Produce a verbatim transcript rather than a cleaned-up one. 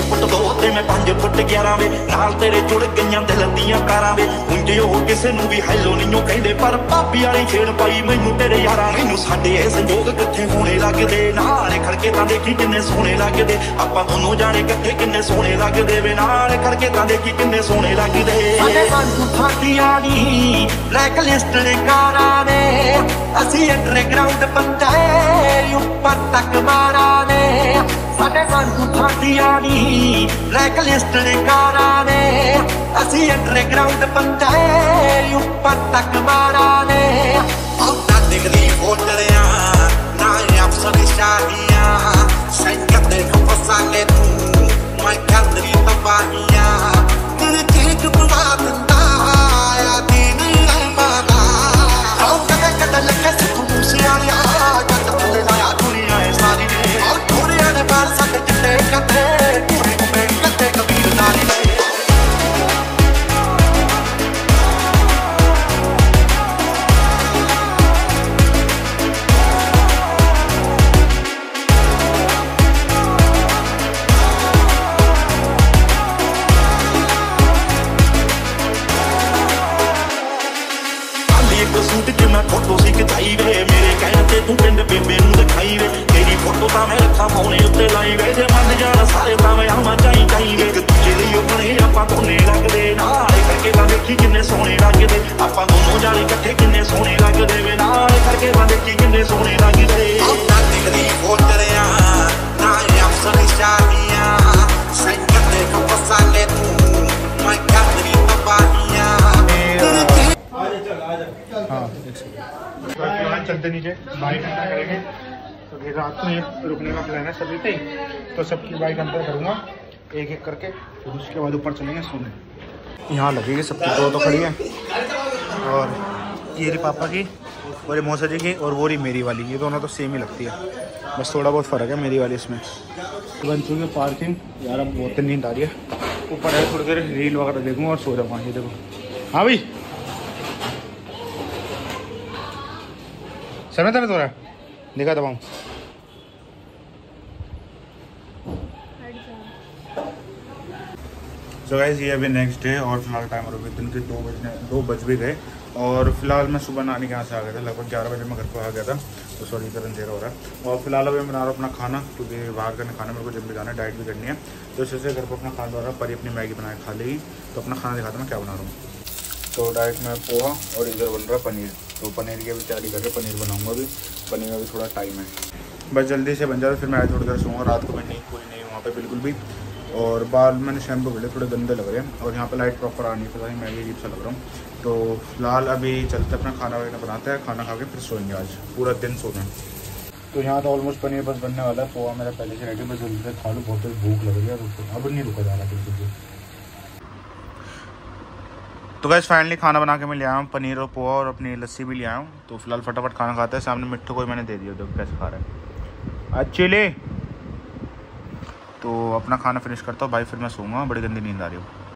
foot दो ते मैं पांच फुट ग्यारह वे नाल तेरे जुड़ गईयां दिल दियां कारां वे उंजे ओ किसे नूं भी हैलो नहीं ओ कहंदे पर भाभी वाली छेड़ पाई मैनू तेरे यारां मैनू साडे ए संजोग किथे होने लगदे नाल खड़के तां देखी किन्ने सोहणे लगदे आपां दोनों जाने किथे किन्ने सोहणे लगदे वे नाल खड़के तां देखी किन्ने सोहणे लगदे साडे वांगू फाटियां नी ब्लैक लिस्ट दे कारां ने असीं अंडरग्राउंड बंदे ऊपर तक मारा ने साडे वांगू फाटियां नी ब्लैक लिस्ट दे कारां ने असीं अंडरग्राउंड बंदे ऊपर तक मारा ने औता दिखदी होटलियां ना अफसर शाहियां संगत दे फसाले तू मैं कंदरी तबाहियां तेरे केक बुला दिंदा आ दिन अलमादा आओ कदे कदे लगे तू मुसियालिया जट तले लाया दुनिया है सारी ने और दुनिया ने बाल सक जिते कदे पूरी घूमे कदे कबीर नाली ने सूट च मैं फोटो सी खिचाई वे मेरे कहने ते तू पिंड बेबे नूं दिखाई वे तेरी फोटो तां मैं रखा फोने उत्ते लाई वे जे मन जाना सारे तां मैं आवां चाई चाई वे दूजे लई बने आपां दोने लगदे नाल करके तां देखी किन्ने सोहणे लगदे आपां दोनों जाने इकट्ठे किन्ने सोहणे लगदे वे नाल करके तां देखी किन्ने सोहणे लगदे औता दिखदी फोटलियां ना अफसर शाहियां संगत दे फसाले तू मैं कंदरी तबाहियां हाँ फिलहाल चलते नीचे बाइक अंदर करेंगे तो फिर रात को ये रुकने का प्लान है सभी पे तो सबकी बाइक अंदर करूँगा एक एक करके फिर उसके बाद ऊपर चलेंगे सोने यहाँ लगेगी सबकी दो तो खड़ी है और ये रही पापा की और ये मौसा जी की और वो रही मेरी वाली ये दोनों तो सेम ही लगती है बस थोड़ा बहुत फ़र्क है मेरी वाली इसमें बन चुकी है पार्किंग यार अब बहुत नींद आ रही है ऊपर है थोड़ी देर रील वगैरह देखूँगा और सो जाऊँगा ये देखो हाँ भाई सर में दर्द हो रहा है दिखा दबाऊँ सो गाइस ये अभी नेक्स्ट डे और फिलहाल टाइम और दिन के दो बजने दो बज भी गए और फिलहाल मैं सुबह नानी के यहाँ से आ गया था लगभग ग्यारह बजे मैं घर को आ गया था तो सॉरी इधर अंधेरा हो रहा है और फिलहाल अभी मैं बना रहा हूँ अपना खाना क्योंकि बाहर करने खाना मेरे को जब भी जाना है डाइट भी करनी है तो इस वजह से घर पर अपना खाना बना रहा हूँ परी अपनी मैगी बनाए खा लेगी तो अपना खाना दिखाता मैं क्या बना रहा हूँ तो डाइट में पोहा और इधर बन रहा है पनीर तो पनीर की अभी तैयारी करके पनीर बनाऊंगा अभी पनीर में भी थोड़ा टाइम है बस जल्दी से बन जाए फिर मैं थोड़ी देर सोऊंगा रात को मैं नींद पूरी नहीं वहाँ पे बिल्कुल भी और बाल मैंने शैम्पू कर लिया थोड़े गंदे लग रहे हैं और यहाँ पे लाइट प्रॉपर आ नहीं पता नहीं मैं भी अजीब सा लग रहा हूँ तो फिलहाल अभी चलते अपना खाना वगैरह बनाते हैं खाना खा के फिर सोएंगे आज पूरा दिन सोना तो यहाँ तो ऑलमोस्ट पनीर बस बनने वाला है पोहा मेरा पहले से रेडी बस जल्दी से खा लो बहुत भूख लग रही है अब नहीं रुका जा रहा बिल्कुल भी तो गाइस फाइनली खाना बना के मैं ले आया हूँ पनीर और पोहा और अपनी लस्सी भी ले आया हूँ तो फिलहाल फटाफट खाना खाते हैं सामने मिट्टू को मैंने दे दिया देखो कैसे खा रहा है अच्छे ले तो अपना खाना फिनिश करता हूँ भाई फिर मैं सोऊंगा बड़ी गंदी नींद आ रही हूँ